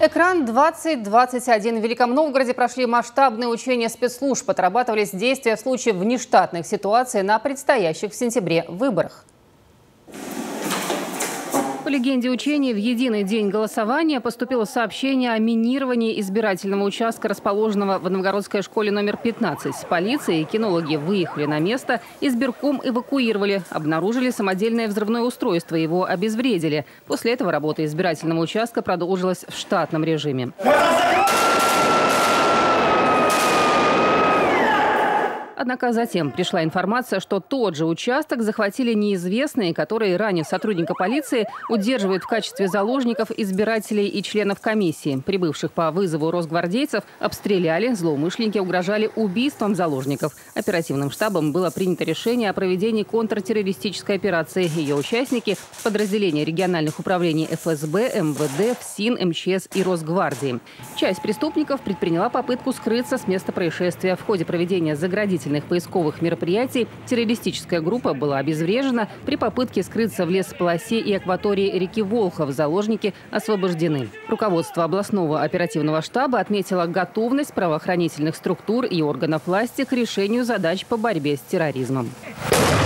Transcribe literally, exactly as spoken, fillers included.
Экран двадцать двадцать один. В Великом Новгороде прошли масштабные учения спецслужб. Отрабатывались действия в случае внештатных ситуаций на предстоящих в сентябре выборах. По легенде учений, в единый день голосования поступило сообщение о минировании избирательного участка, расположенного в Новгородской школе номер пятнадцать. Полиция и кинологи выехали на место, избирком эвакуировали. Обнаружили самодельное взрывное устройство, его обезвредили. После этого работа избирательного участка продолжилась в штатном режиме. Однако затем пришла информация, что тот же участок захватили неизвестные, которые ранее сотрудника полиции удерживают в качестве заложников избирателей и членов комиссии. Прибывших по вызову росгвардейцев обстреляли, злоумышленники угрожали убийством заложников. Оперативным штабом было принято решение о проведении контртеррористической операции. Ее участники – подразделения региональных управлений эф эс бэ, эм вэ дэ, эф син, эм че эс и Росгвардии. Часть преступников предприняла попытку скрыться с места происшествия. В ходе проведения заградительных поисковых мероприятий террористическая группа была обезврежена. При попытке скрыться в лесополосе и акватории реки Волхов заложники освобождены. Руководство областного оперативного штаба отметило готовность правоохранительных структур и органов власти к решению задач по борьбе с терроризмом.